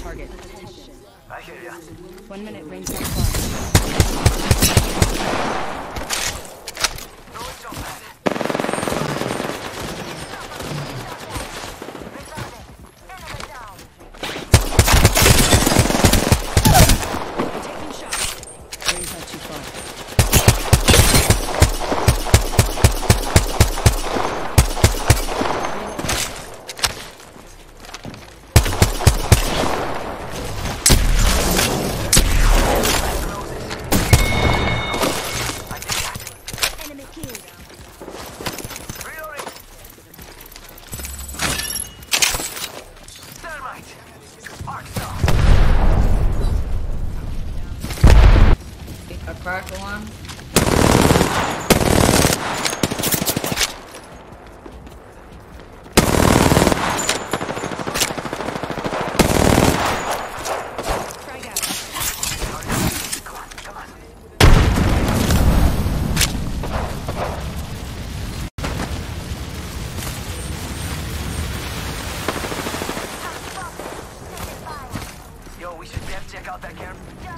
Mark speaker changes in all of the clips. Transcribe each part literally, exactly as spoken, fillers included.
Speaker 1: target.
Speaker 2: I hear ya.
Speaker 1: One minute, range not far.
Speaker 2: No, it's so bad.
Speaker 1: Taking shots. Range not too far.
Speaker 3: A crack alarm.
Speaker 1: Frag out.
Speaker 2: Come on, come on. Yo, we should def check out that camera.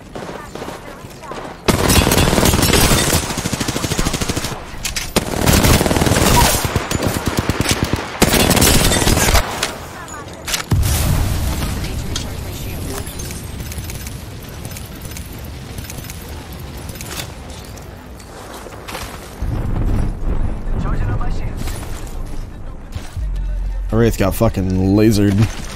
Speaker 2: Charging up my shields.
Speaker 4: Wraith got fucking lasered.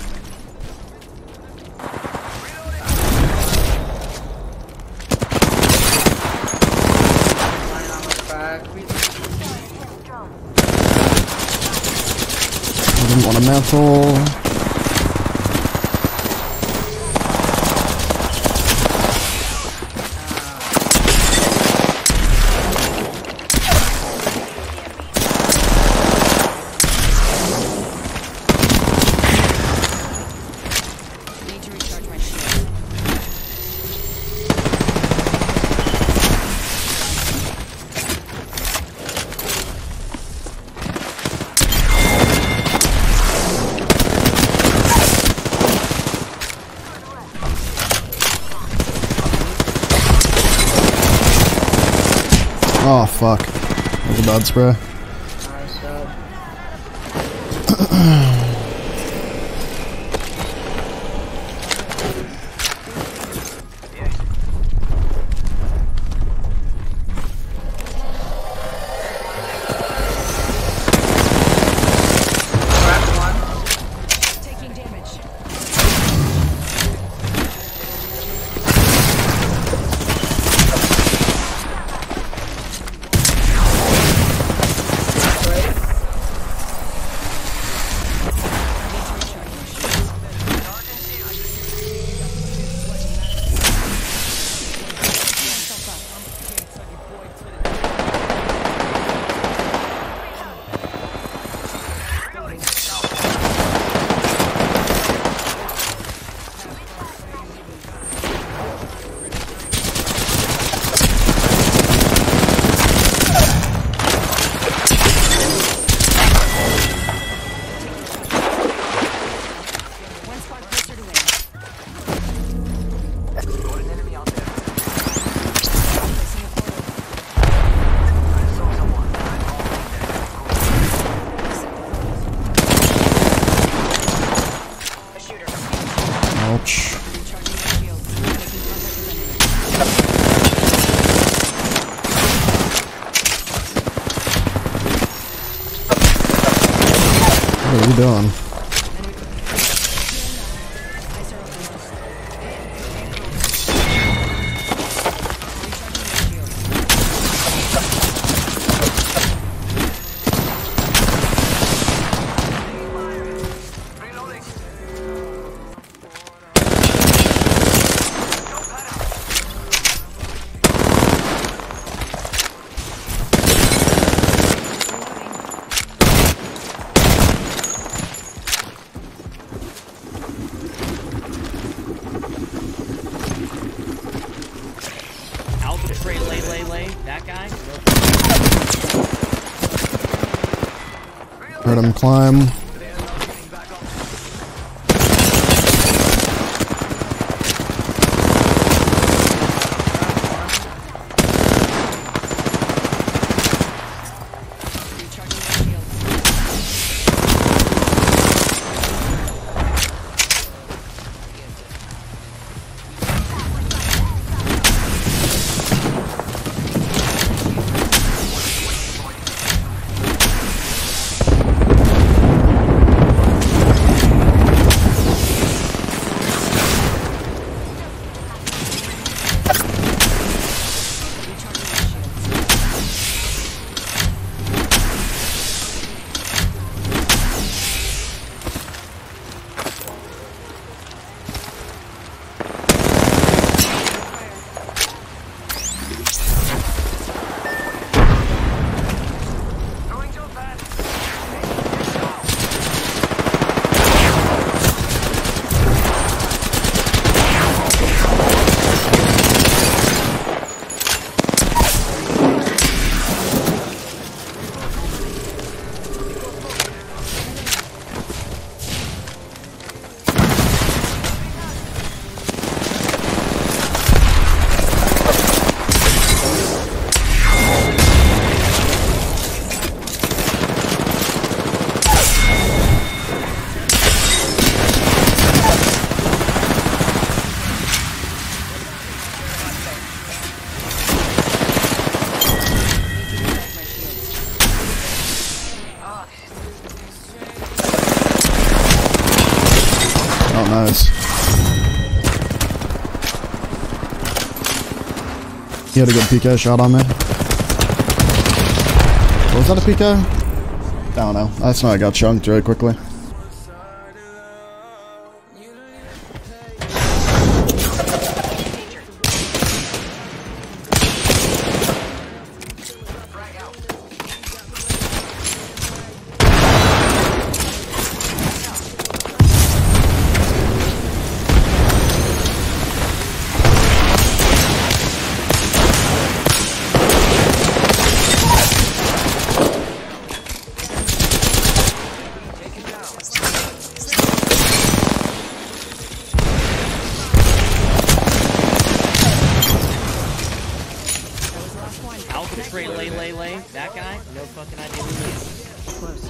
Speaker 4: Didn't want a mantle.
Speaker 1: Need to recharge my shield.
Speaker 4: Oh fuck. That was a bad spray.
Speaker 3: Nice job. Crack one.
Speaker 1: Taking damage.
Speaker 3: Right.
Speaker 1: One spot closer to win.
Speaker 2: Got an enemy out there.
Speaker 1: Placing a portal.
Speaker 2: I saw someone.
Speaker 1: A shooter.
Speaker 4: Ouch.
Speaker 1: Recharging my shields. Making contact with enemy.
Speaker 4: What are you doing?
Speaker 1: Eyes are open.
Speaker 2: Reloading.
Speaker 5: Alpha Tray lay lay lay. That guy?
Speaker 4: Heard him climb. Oh, nice. He had a good P K shot on me. Was that a P K? I don't know. That's why I got chunked really quickly.
Speaker 5: Alpha tray, lay, lay, lay. That guy? No fucking idea who he is.
Speaker 1: Close.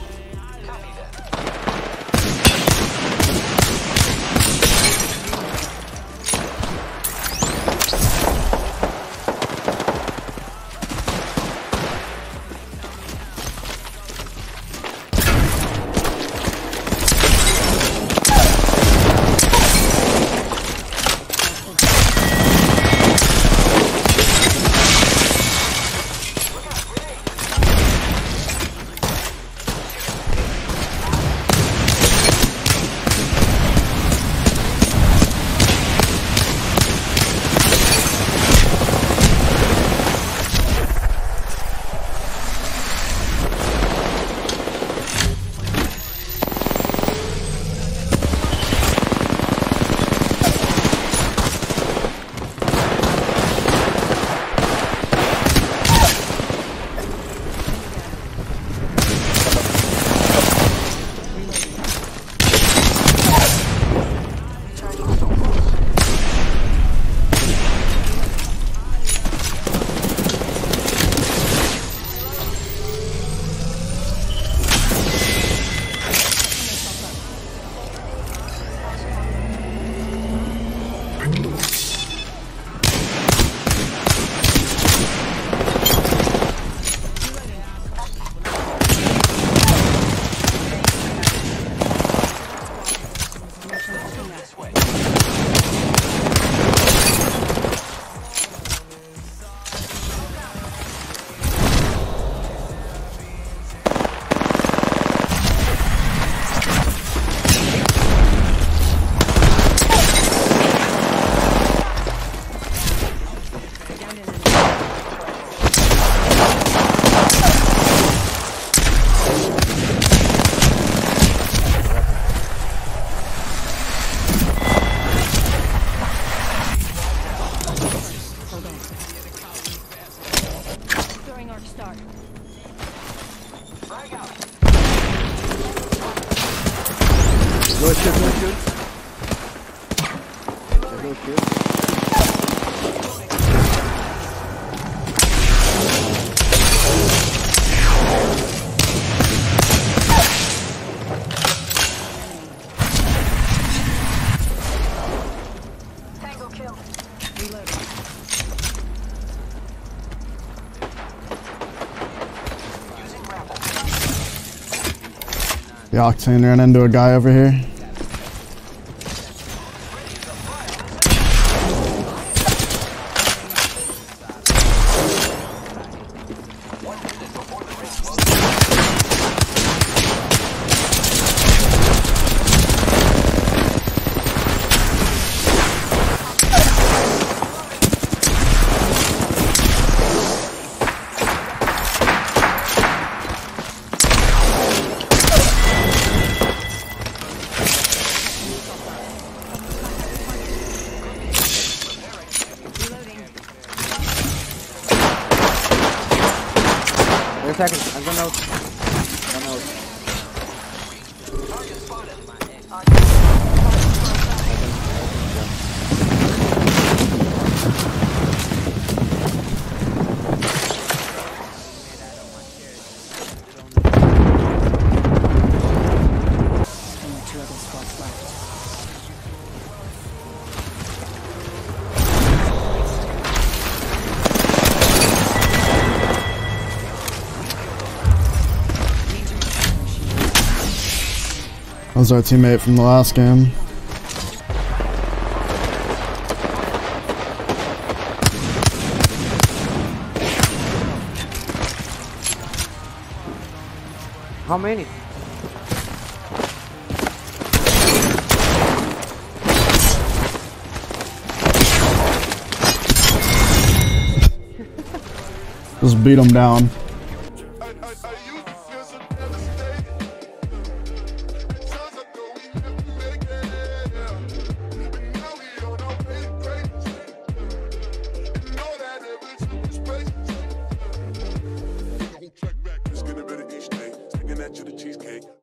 Speaker 6: Good, good, good, good. Good, good.
Speaker 2: Tango kill.
Speaker 4: The Octane ran into a guy over here.
Speaker 6: Wait a second, I'm gonna out. One out.
Speaker 1: Only two other squads left.
Speaker 4: That was our teammate from the last game.
Speaker 6: How many?
Speaker 4: Just beat him down.